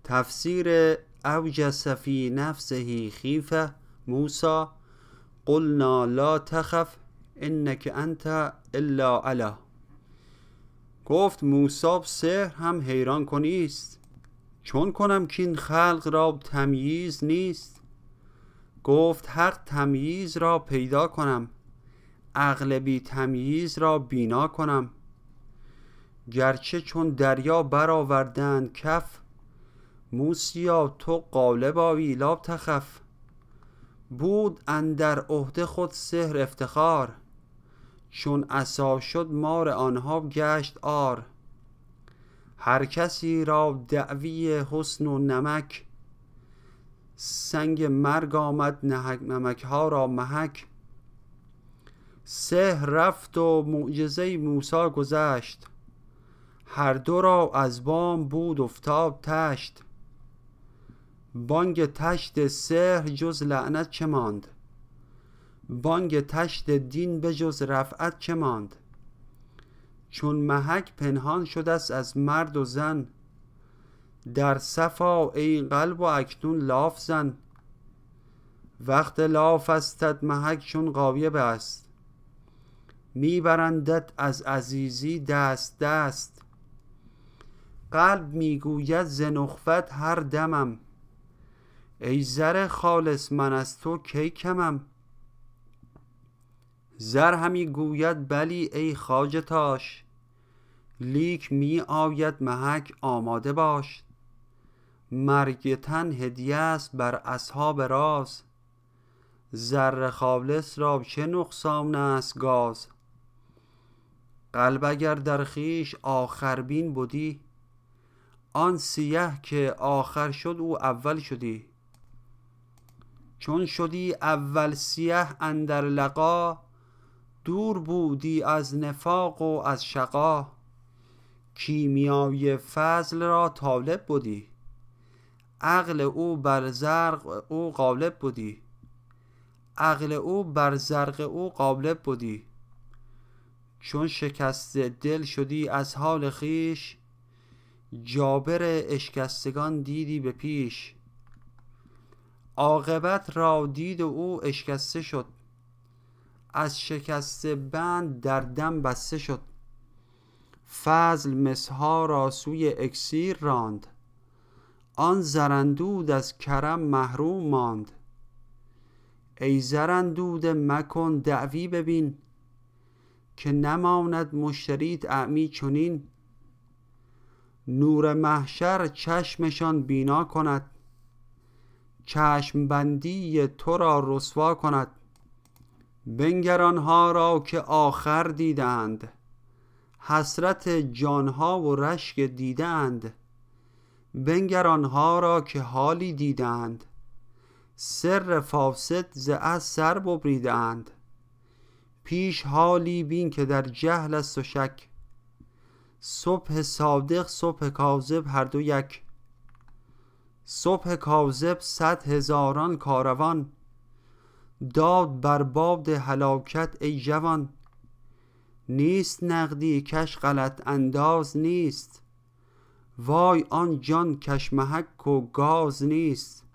تفسیر اوجس فی نفسه خیفه موسی قلنا لا تخف انک انت الا اله. گفت موسی سحر هم حیران کنیست، چون کنم که این خلق را تمییز نیست. گفت حق تمییز را پیدا کنم، عقل بی تمییز را بینا کنم. گرچه چون دریا برآوردند کف، موسیا تو غالب آیی لا تخف. بود اندر عهده خود سحر افتخار، چون عصا شد مار آنها گشت عار. هر کسی را دعوی حسن و نمک، سنگ مرگ آمد نمک ها را محک. سحر رفت و معجزه موسی گذشت، هر دو را از بام بود افتاد تشت. بانگ تشت سحر جز لعنت چه ماند، بانگ تشت دین به جز رفعت چه ماند. چون محک پنهان شده است از مرد و زن، در صفا ای قلب و اکنون لاف زن. وقت لاف استت محک چون غایب است، میبرندت از عزیزی دست دست. قلب میگوید ز نخوت هر دمم، ای زر خالص من از تو کی کمم. زر همی گوید بلی ای خواجه تاش، لیک می آید محک آماده باش. مرگ تن هدیه است بر اصحاب راز، زر خالص را چه نقصان است گاز. قلب اگر در خویش آخر بین بودی، آن سیه که آخر شد او اول شدی. چون شدی اول سیه اندر لقا، دور بودی از نفاق و از شقا. کیمیای فضل را طالب بودی، عقل او بر زرق او غالب بودی. عقل او بر زرق او غالب بودی. چون شکست دل شدی از حال خویش، جابر اشکستگان دیدی به پیش. عاقبت را دید و او اشکسته شد، از شکست بند در دم بسته شد. فضل مسها را سوی اکسیر راند، آن زراندود از کرم محروم ماند. ای زراندوده مکن دعوی ببین، که نماند مشتریت اعمی چنین. نور محشر چشمشان بینا کند، چشم بندی تو را رسوا کند. بنگر آنها را که آخر دیدند، حسرت جانها و رشک دیدند. بنگر آنها را که حالی دیدند، سر فاسد ز از سر ببریدند. پیش حالی بین که در جهل است و شک، صبح صادق صبح کاذب هر دو یک. صبح کاذب 100,000 کاروان، داد بر باد هلاکت ای جوان. نیست نقدی کش غلط انداز نیست، وای آن جان کش محک و گاز نیست.